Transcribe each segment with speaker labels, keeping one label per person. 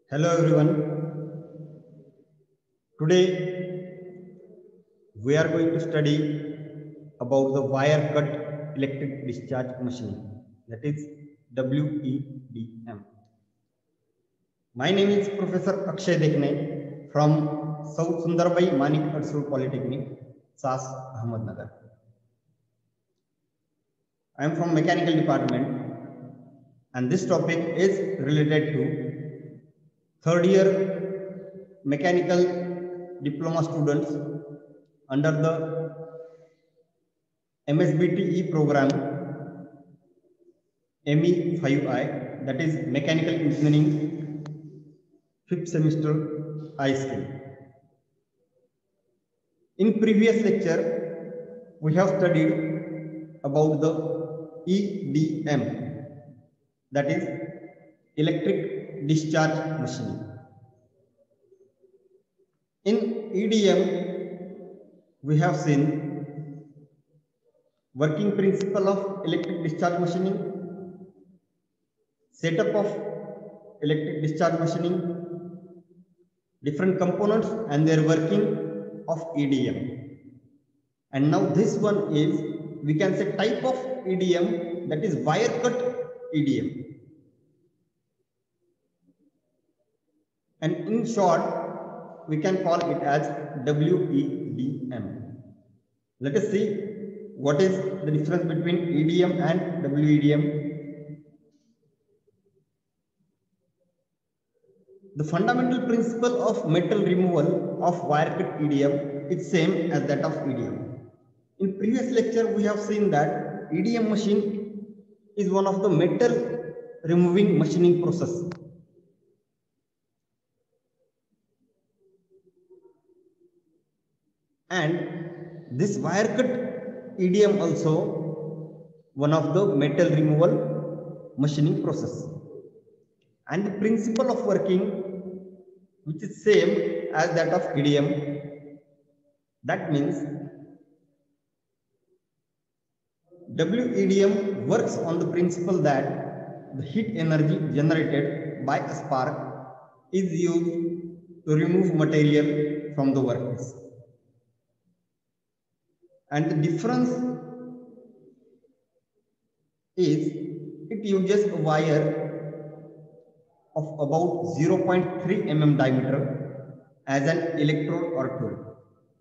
Speaker 1: Hello everyone. Today we are going to study about the wire cut electric discharge machining, that is WEDM. My name is Professor Akshay Dekne from South Sundarbai Manik Adsur Polytechnic, SAS Ahmednagar. I am from mechanical department and this topic is related to third year mechanical diploma students under the MSBTE program ME5I, that is Mechanical Engineering 5th semester I skill. In previous lecture, we have studied about the EDM, that is electric discharge machining. In EDM, we have seen working principle of electric discharge machining, setup of electric discharge machining, different components and their working of EDM. And now this one is, we can say, type of EDM, that is wire cut EDM. And in short, we can call it as WEDM. Let us see what is the difference between EDM and WEDM. The fundamental principle of metal removal of wire cut EDM is same as that of EDM. In previous lecture, we have seen that EDM machine is one of the metal removing machining process. And this wire cut EDM also one of the metal removal machining process. And the principle of working, which is same as that of EDM, that means WEDM works on the principle that the heat energy generated by a spark is used to remove material from the workpiece. And the difference is it uses a wire of about 0.3 mm diameter as an electrode or tool.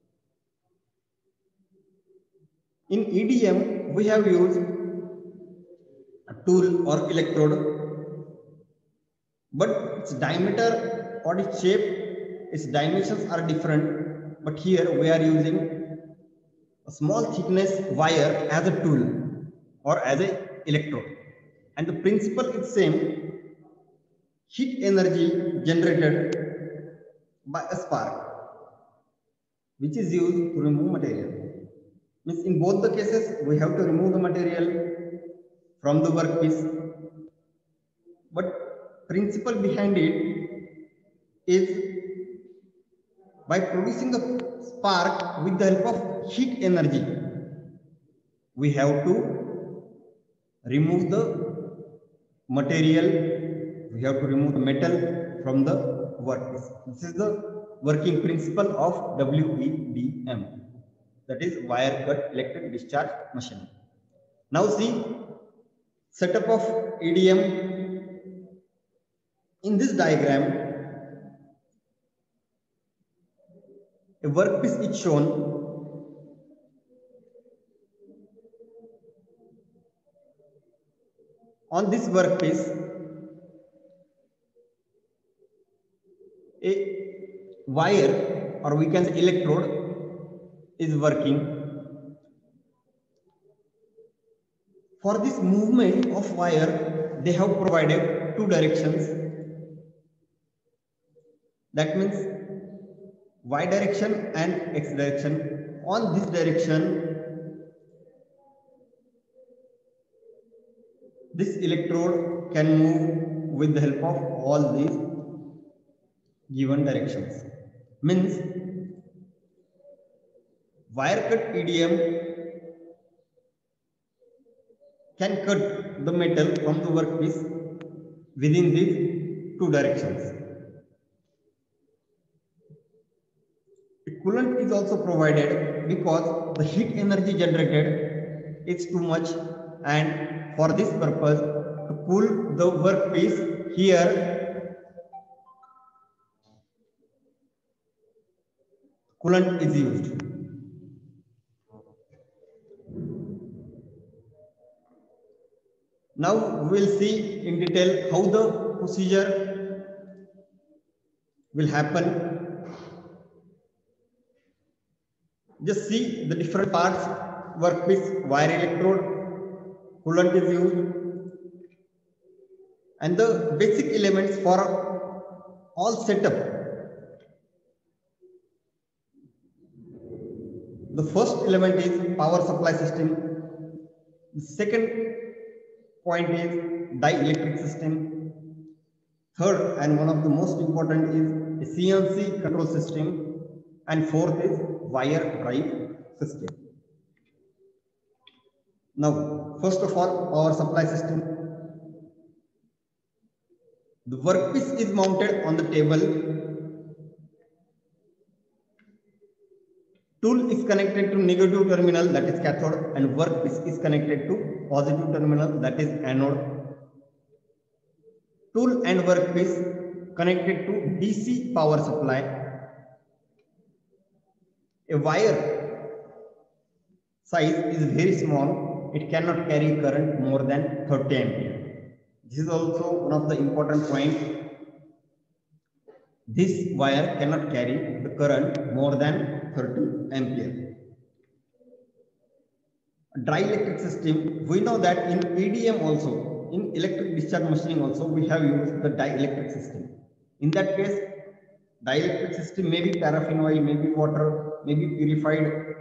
Speaker 1: In EDM, we have used a tool or electrode, but its diameter or its shape, its dimensions are different. But here we are using a small thickness wire as a tool or as an electrode. And the principle is same. Heat energy generated by a spark, which is used to remove material. Means in both the cases, we have to remove the material from the workpiece. But principle behind it is by producing a spark with the help of heat energy, we have to remove the material. We have to remove the metal from the workpiece. This is the working principle of WEDM, that is wire cut electric discharge machining. Now see setup of EDM. In this diagram, a workpiece is shown. On this workpiece, a wire, or we can say electrode, is working. For this movement of wire, they have provided two directions. That means Y direction and X direction. On this direction, this electrode can move with the help of all these given directions. Means wire cut EDM can cut the metal from the workpiece within these two directions. coolant is also provided because the heat energy generated is too much, and for this purpose, to cool the workpiece, here coolant is used. Now we will see in detail how the procedure will happen. Just see the different parts: workpiece, wire electrode, coolant is used, and the basic elements for all setup. The first element is power supply system. The second point is dielectric system. Third, and one of the most important, is a CNC control system. And fourth is wire drive system. Now, first of all, power supply system. The workpiece is mounted on the table. Tool is connected to negative terminal, that is cathode, and workpiece is connected to positive terminal, that is anode. Tool and workpiece connected to DC power supply. A wire size is very small, it cannot carry current more than 30 ampere. This is also one of the important points. This wire cannot carry the current more than 30 ampere. Dielectric system, we know that in EDM also, in electric discharge machining also, we have used the dielectric system. In that case, dielectric system may be paraffin oil, may be water, may be purified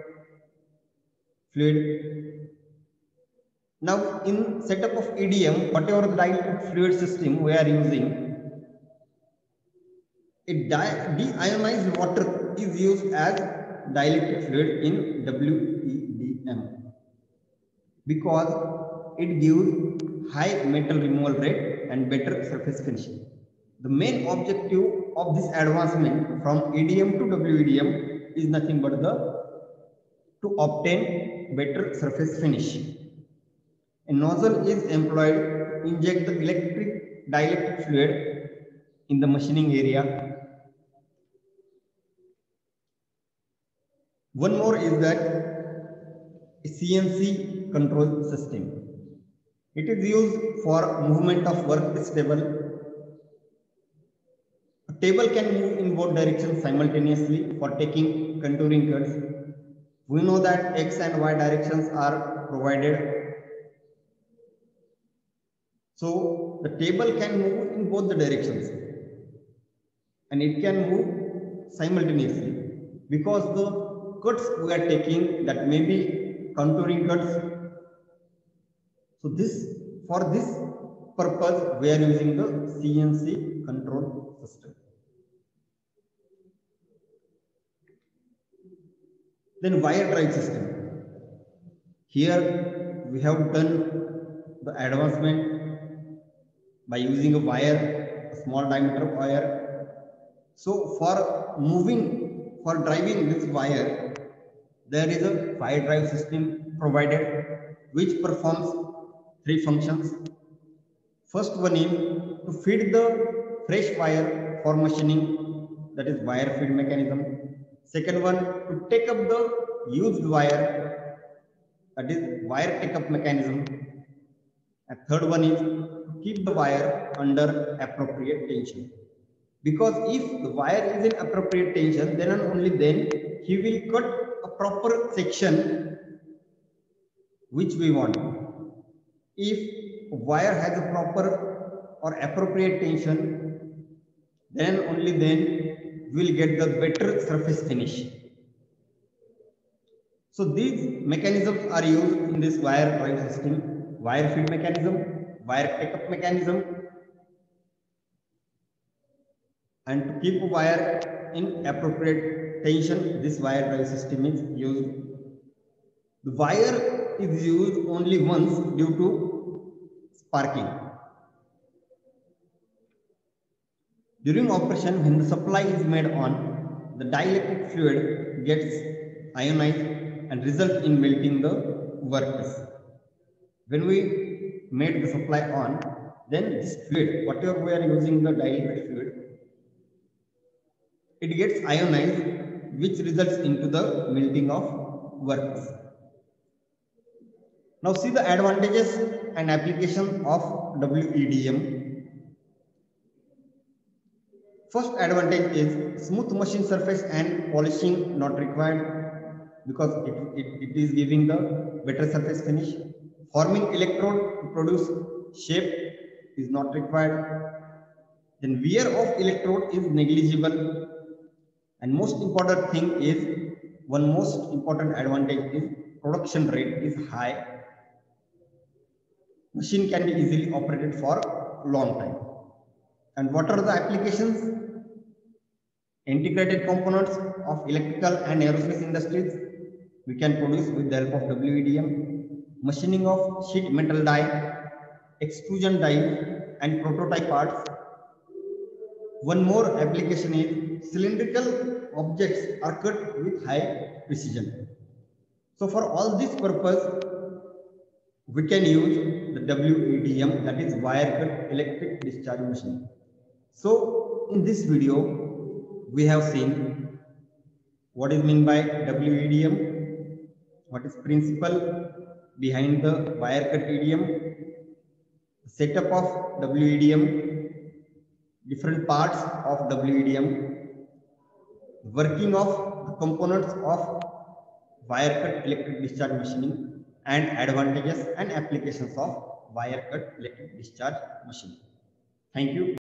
Speaker 1: fluid. Now, in setup of EDM, whatever the dielectric fluid system we are using, a deionized water is used as dielectric fluid in WEDM because it gives high metal removal rate and better surface finishing. The main objective of this advancement from EDM to WEDM is nothing but to obtain better surface finish. A nozzle is employed to inject the dielectric fluid in the machining area. One more is that a CNC control system. It is used for movement of workpiece table. A table can move in both directions simultaneously for taking contouring cuts. We know that X and Y directions are provided. So the table can move in both the directions and it can move simultaneously because the cuts we are taking, that may be contouring cuts. So for this purpose we are using the CNC control system. Then wire drive system. Here we have done the advancement by using a wire, a small diameter wire. So for driving this wire, there is a wire drive system provided which performs three functions. First one is to feed the fresh wire for machining, that is wire feed mechanism. Second one, to take up the used wire, that is wire take up mechanism. And third one is to keep the wire under appropriate tension. Because if the wire is in appropriate tension, then and only then he will cut a proper section which we want. If wire has a proper or appropriate tension, then only then we will get the better surface finish. So these mechanisms are used in this wire drive system: wire feed mechanism, wire take up mechanism, and to keep a wire in appropriate tension, this wire drive system is used. The wire is used only once due to sparking. During operation, when the supply is made on, the dielectric fluid gets ionized and result in melting the workpiece. When we made the supply on, then this fluid, whatever we are using the diluted fluid, it gets ionized, which results into the melting of workpiece. Now see the advantages and application of WEDM. First advantage is smooth machine surface and polishing not required, because it is giving the better surface finish. Forming electrode to produce shape is not required. Then wear of electrode is negligible. And most important thing is, one most important advantage is production rate is high. Machine can be easily operated for long time. And what are the applications? Integrated components of electrical and aerospace industries we can produce with the help of WEDM. Machining of sheet metal die, extrusion die and prototype parts. One more application is cylindrical objects are cut with high precision. So for all this purpose, we can use the WEDM, that is wire cut electric discharge machine. So in this video, we have seen what is meant by WEDM, what is principle behind the wire cut EDM, setup of WEDM, different parts of WEDM, working of the components of wire cut electric discharge machining, and advantages and applications of wire cut electric discharge machine. Thank you.